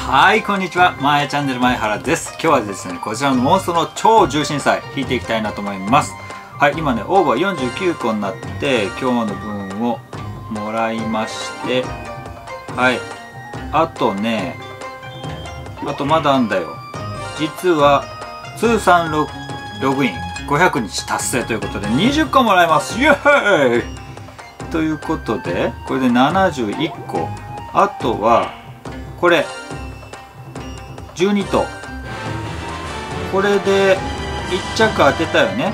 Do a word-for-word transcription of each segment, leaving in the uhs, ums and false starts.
はい、こんにちは。まえチャンネル前原です。今日はですね、こちらのモンストの超重心祭引いていきたいなと思います。はい、今ね、オーバーよんじゅうきゅうこになって、今日の分をもらいまして、はい、あとね、あとまだあんだよ。実は、通算ログインごひゃくにち達成ということで、にじゅっこもらえます。イエーイということで、これでななじゅういっこ。あとは、これ。じゅうにとうこれでいっ着当てたよね。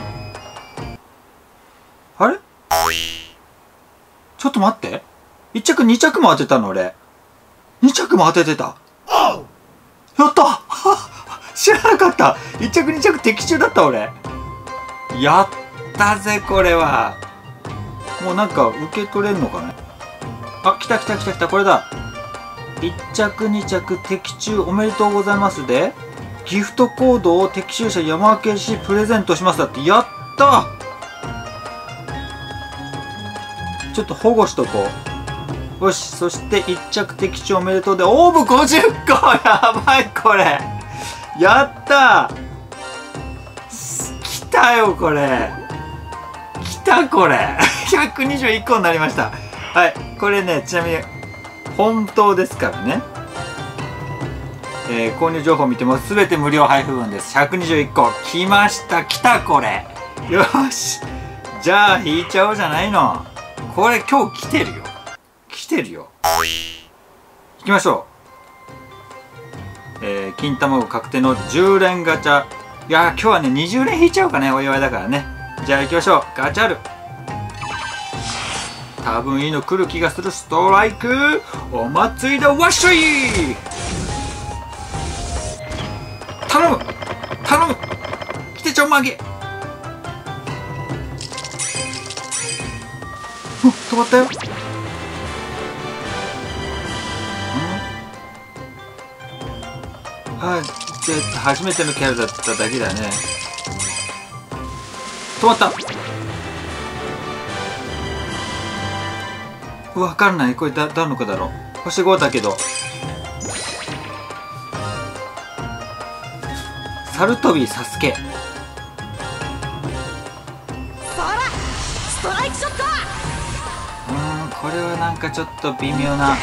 あれちょっと待って、いっ着に着も当てたの俺。に着も当ててた。やった知らなかった。いっ着に着的中だった俺。やったぜこれは。もうなんか受け取れんのかね。あ、来た来た来た来た、これだ。いっ着に着的中おめでとうございますで、ギフトコードを的中者山分けしプレゼントしますだって。やった。ちょっと保護しとこう。よし、そしていっ着的中おめでとうでオーブごじゅっこ。やばいこれ。やった。来たよこれ。来たこれ。ひゃくにじゅういっこになりました。はい、これね、ちなみに本当ですからね。えー、購入情報見ても全て無料配布分です。ひゃくにじゅういっこ来ました。来たこれ。よし、じゃあ引いちゃおうじゃないの。これ今日来てるよ。来てるよ。行きましょう。えー、金卵確定のじゅう連ガチャ。いやー、今日はねにじゅう連引いちゃおうかね、お祝いだからね。じゃあ行きましょう。ガチャル。多分いいの来る気がする。ストライクお祭りだ。わっしょい。頼む頼む、来てちょんまげ。止まったよ。ああ、初めてのキャラだっただけだね。止まった。わかんない。これだ誰の子だろう。星ごだけど。サルトビサスケ。うん、これはなんかちょっと微妙な。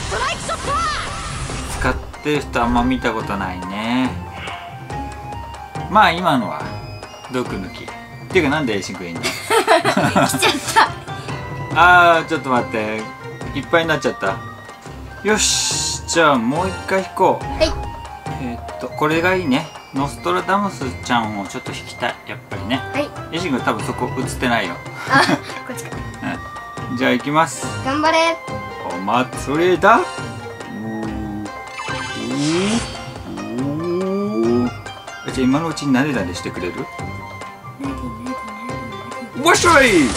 使ってる人あんま見たことないね。まあ今のは毒抜きっていうか、なんでエイシンクいいの。来ちゃった。あー、ちょっと待って、いっぱいになっちゃった。よし、じゃあもう一回引こう。はい。えー、っとこれがいいね。ノストラダムスちゃんをちょっと引きたい、やっぱりね。はい。エイシンク多分そこ映ってないよ。あ、こっちか。うん、じゃあ行きます。 頑張れ。 お祭りだ。じゃあ今のうちになでなでしてくれる？わっしょい。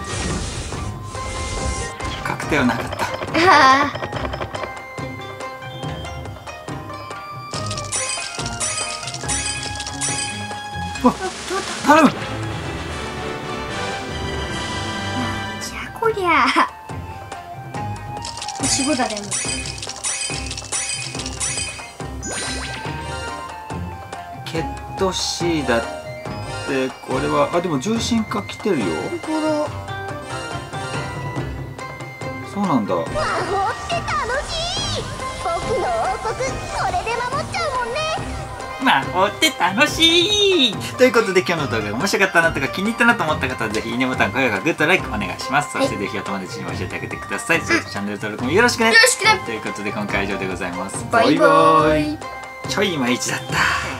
確定はなかった。あわっ、頼む。 じゃあこりゃ星ごだでも。 ケット C だって。これはあ、でも重心化来てるよ。そうなんだ。魔法って楽しい。僕の王国これで守っちゃうもんね。魔法って楽しい。ということで今日の動画が面白かったなとか気に入ったなと思った方はぜひいいねボタン、高評価、グッドライクお願いします。そしてぜひお友達にも教えてあげてください。そしてチャンネル登録もよろしくね。よろしくね。ということで今回は以上でございます。バイバイ。ちょいいまいちだった。